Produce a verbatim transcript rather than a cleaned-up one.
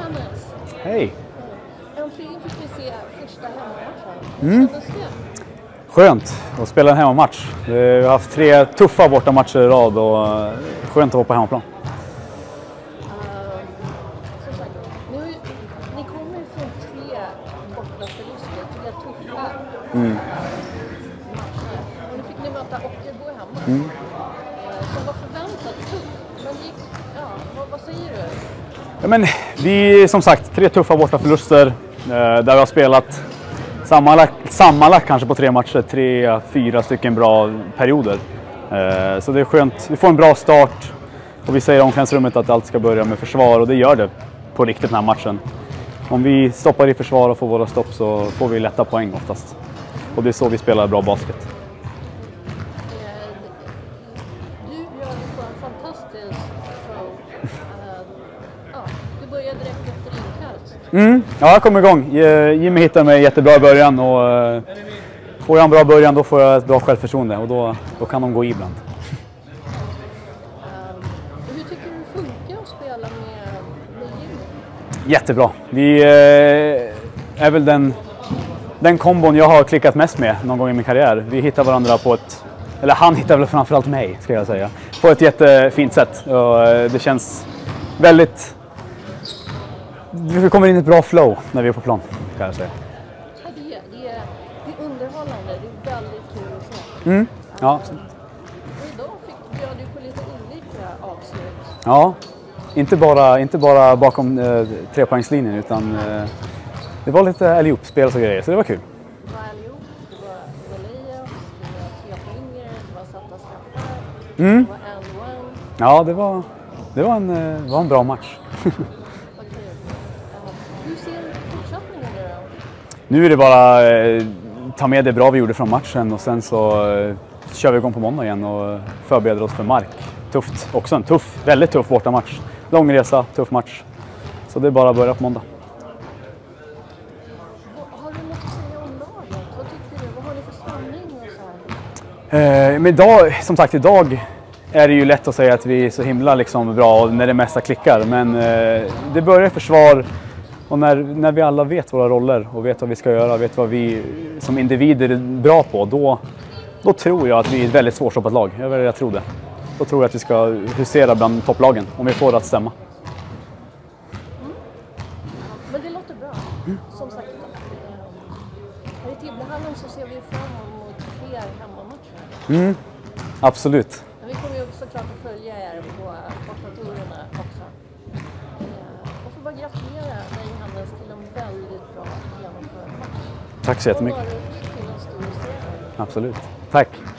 Hannes. Hej. Äntligen fick vi se första hemmamatchen. Mm. Kändes det? Skönt att spela en hemmamatch. Vi har haft tre tuffa bortamatcher i rad och skönt att vara på hemmaplan. Som sagt, nu, ni kommer ju från tre bortaförluster, tre tuffa Mm. matcher. Och nu fick ni möta Ockelbo hemma. Mm. Som var förväntat tufft. Men gick, ja, vad, vad säger du? Ja, men vi som sagt tre tuffa bortaförluster eh, där vi har spelat sammanlagt, sammanlagt kanske på tre matcher, tre, fyra stycken bra perioder. Eh, så det är skönt, vi får en bra start och vi säger i omklädningsrummet att allt ska börja med försvar och det gör det på riktigt den här matchen. Om vi stoppar i försvar och får våra stopp så får vi lätta poäng oftast. Och det är så vi spelar bra basket. Du gör det på en fantastisk show. Ja, du börjar direkt efter inkast. Mm. Ja, jag kommer igång. Jimmy hittar mig jättebra i början och uh, får jag en bra början då får jag ett bra självförtroende och då, då kan de gå ibland. Um, hur tycker du det funkar att spela med, med Jimmy? Jättebra. Vi uh, är väl den, den kombon jag har klickat mest med någon gång i min karriär. Vi hittar varandra på ett, eller han hittar väl framförallt mig ska jag säga, på ett jättefint sätt. Och, uh, det känns väldigt... Vi kommer in i ett bra flow när vi är på plan, kan jag säga. Ja, det, är, det, är, det är underhållande, det är väldigt kul att se. Mm. Ja. Och idag fick bjöd du på lite olika avslut. Ja, inte bara, inte bara bakom eh, trepoängslinjen utan eh, det var lite allihop-spel och grejer, så det var kul. Det var allihop, det var volleyups, det var trepoängare, det var satta straffar, Mm. det var and-one. Ja, det var, det var, en, eh, det var en bra match. Hur ser fortsättningen nu då? Nu är det bara eh, ta med det bra vi gjorde från matchen och sen så eh, kör vi igång på måndag igen och förbereder oss för mark. Tufft, också en tuff, väldigt tuff bortamatch. Lång resa, tuff match. Så det är bara att börja på måndag. Vad, har du något att säga om laget? Vad tycker du? Vad har ni för stämning och så här? Eh, men idag, som sagt idag är det ju lätt att säga att vi är så himla liksom bra när det mesta klickar. Men eh, det börjar i försvar. Och när, när vi alla vet våra roller och vet vad vi ska göra, vet vad vi som individer är bra på, då, då tror jag att vi är ett väldigt svårstoppat lag. Jag, jag tror det. Då tror jag att vi ska husera bland topplagen om vi får det att stämma. Mm. Men det låter bra. Mm. Som sagt, här i Tibblehallen så ser vi fram emot fler hemmamatcher. Mm. Absolut. Men vi kommer ju såklart att följa er på bortaturerna också. Och får bara gratulera dig Hannes till en väldigt bra genomförd match. Tack så jättemycket. Och till en stor seger. Absolut. Tack.